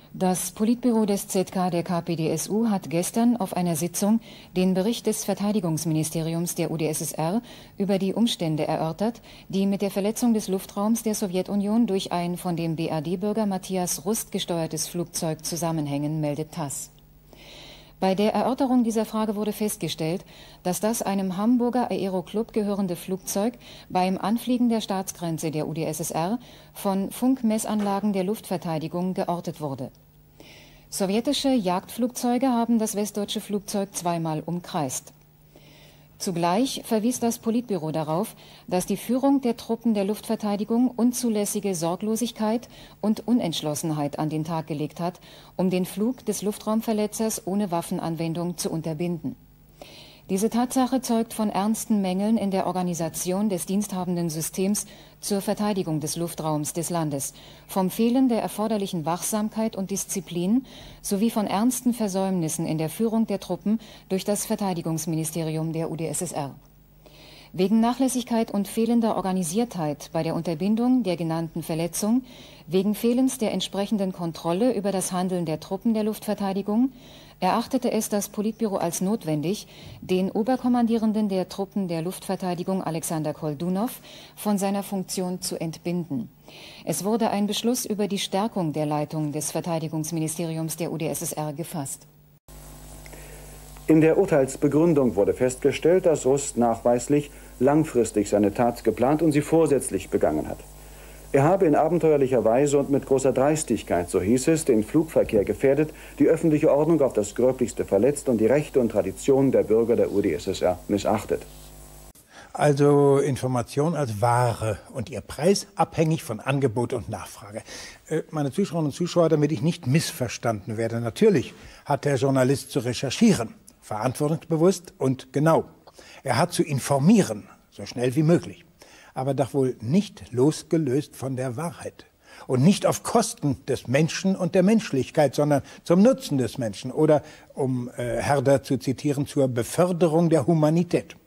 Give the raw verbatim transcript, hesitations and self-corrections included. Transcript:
Das Politbüro des Z K der K P D S U hat gestern auf einer Sitzung den Bericht des Verteidigungsministeriums der U d S S R über die Umstände erörtert, die mit der Verletzung des Luftraums der Sowjetunion durch ein von dem B R D-Bürger Matthias Rust gesteuertes Flugzeug zusammenhängen, meldet TASS. Bei der Erörterung dieser Frage wurde festgestellt, dass das einem Hamburger Aeroclub gehörende Flugzeug beim Anfliegen der Staatsgrenze der U d S S R von Funkmessanlagen der Luftverteidigung geortet wurde. Sowjetische Jagdflugzeuge haben das westdeutsche Flugzeug zweimal umkreist. Zugleich verwies das Politbüro darauf, dass die Führung der Truppen der Luftverteidigung unzulässige Sorglosigkeit und Unentschlossenheit an den Tag gelegt hat, um den Flug des Luftraumverletzers ohne Waffenanwendung zu unterbinden. Diese Tatsache zeugt von ernsten Mängeln in der Organisation des diensthabenden Systems zur Verteidigung des Luftraums des Landes, vom Fehlen der erforderlichen Wachsamkeit und Disziplin sowie von ernsten Versäumnissen in der Führung der Truppen durch das Verteidigungsministerium der U d S S R. Wegen Nachlässigkeit und fehlender Organisiertheit bei der Unterbindung der genannten Verletzung, wegen Fehlens der entsprechenden Kontrolle über das Handeln der Truppen der Luftverteidigung, erachtete es das Politbüro als notwendig, den Oberkommandierenden der Truppen der Luftverteidigung Alexander Koldunow von seiner Funktion zu entbinden. Es wurde ein Beschluss über die Stärkung der Leitung des Verteidigungsministeriums der U d S S R gefasst. In der Urteilsbegründung wurde festgestellt, dass Rust nachweislich langfristig seine Tat geplant und sie vorsätzlich begangen hat. Er habe in abenteuerlicher Weise und mit großer Dreistigkeit, so hieß es, den Flugverkehr gefährdet, die öffentliche Ordnung auf das Gröblichste verletzt und die Rechte und Traditionen der Bürger der U d S S R missachtet. Also Information als Ware und ihr Preis abhängig von Angebot und Nachfrage. Äh, meine Zuschauerinnen und Zuschauer, damit ich nicht missverstanden werde, natürlich hat der Journalist zu recherchieren, verantwortungsbewusst und genau. Er hat zu informieren, so schnell wie möglich, aber doch wohl nicht losgelöst von der Wahrheit. Und nicht auf Kosten des Menschen und der Menschlichkeit, sondern zum Nutzen des Menschen oder, um äh, Herder zu zitieren, zur Beförderung der Humanität.